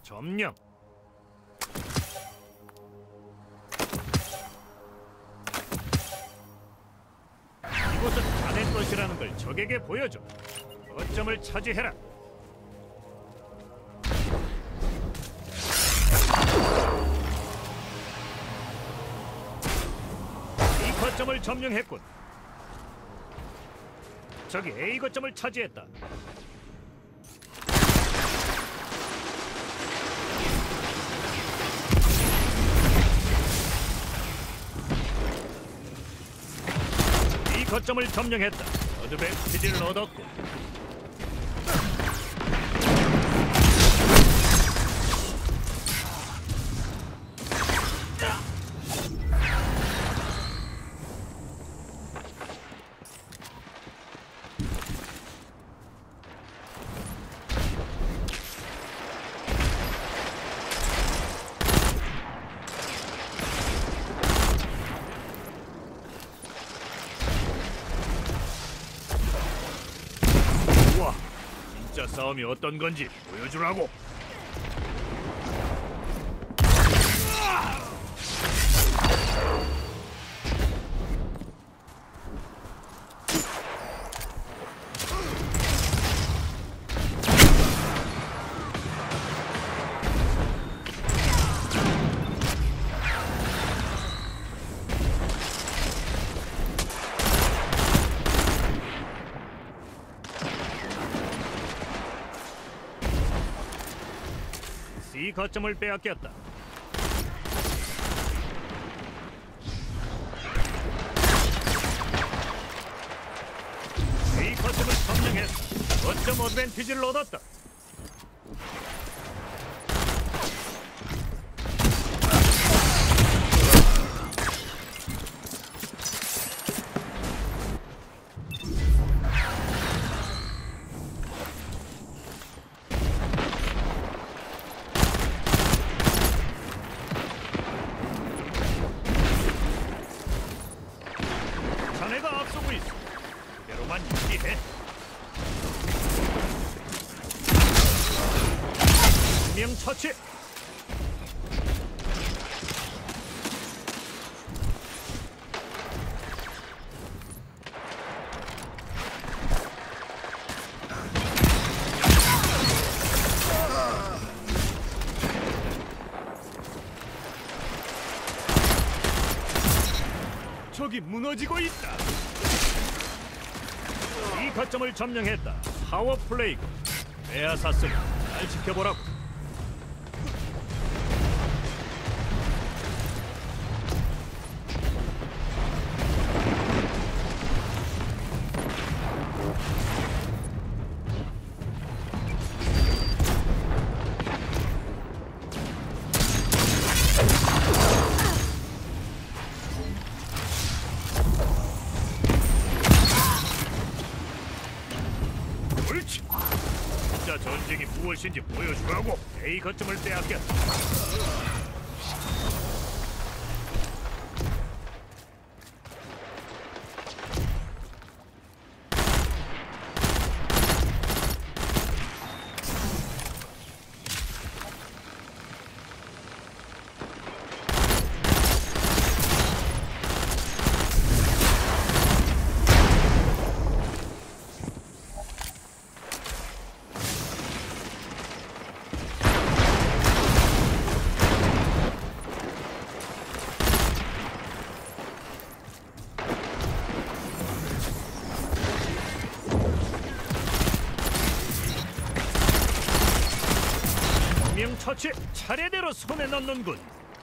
점령. 이곳은 자네 것이라는 걸 적에게 보여줘. 거점을 차지해라. 이 거점을 점령했군. 저기 A 거점을 차지했다. 이 거점을 점령했다. 어드밴티지를 얻었고. 진짜 싸움이 어떤 건지 보여주라고. C 거점을 빼앗겼다. A 거점을 점령했다. 거점 어드밴티지를 얻었다. 자네가 앞서고 있어. 그대로만 유지해. 명 처치. 적이 무너지고 있다. 이 거점을 점령했다. 파워 플레이고. 에아사스를 잘 지켜보라고. 옳지. 진짜 전쟁이 무엇인지 보여주라고. A 거점을 빼앗겼다. 명 처치. 차례대로 손에 넣는군.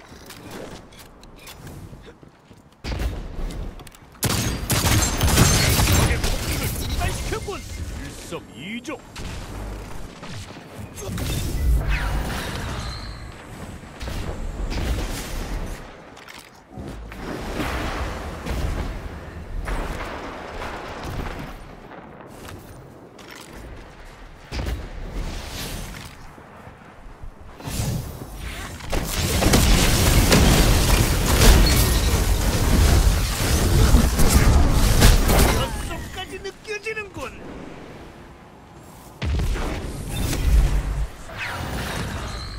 적의 폭격을 중단시켰군. 일석이조. 느껴지는군.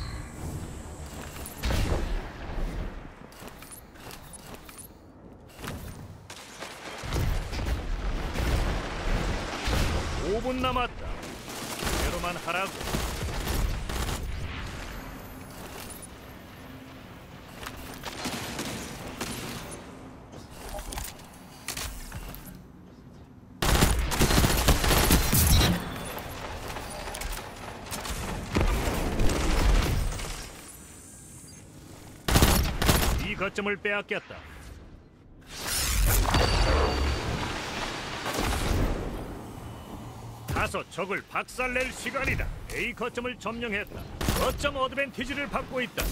5분 남았다. 대로만 하라고. 이 거점을 빼앗겼다. 가서 적을 박살낼 시간이다. A 거점을 점령했다. 거점 어드밴티지를 받고 있다.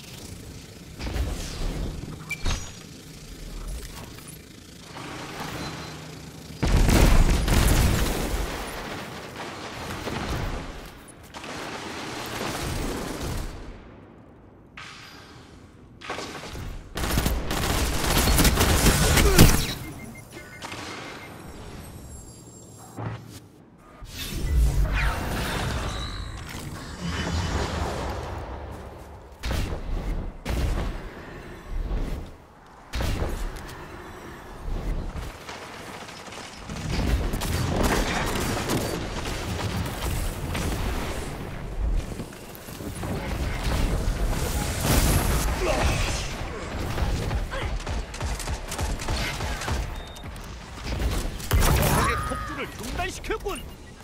폭주를 중단시켰군.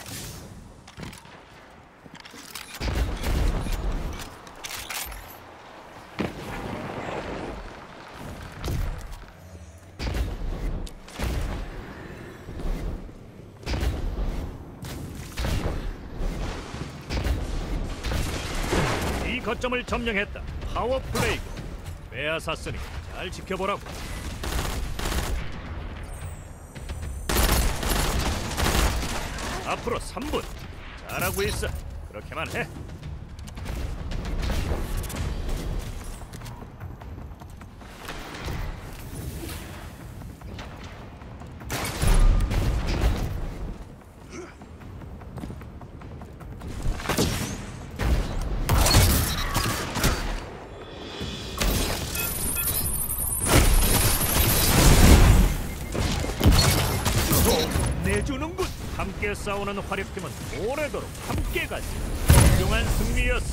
이 거점을 점령했다. 파워 플레이고 빼앗았으니 잘 지켜보라고. 앞으로 3분. 잘하고 있어. 그렇게만 해. 내주는군. 함께 싸우는 화력팀은 오래도록 함께 가지. 훌륭한 승리였어.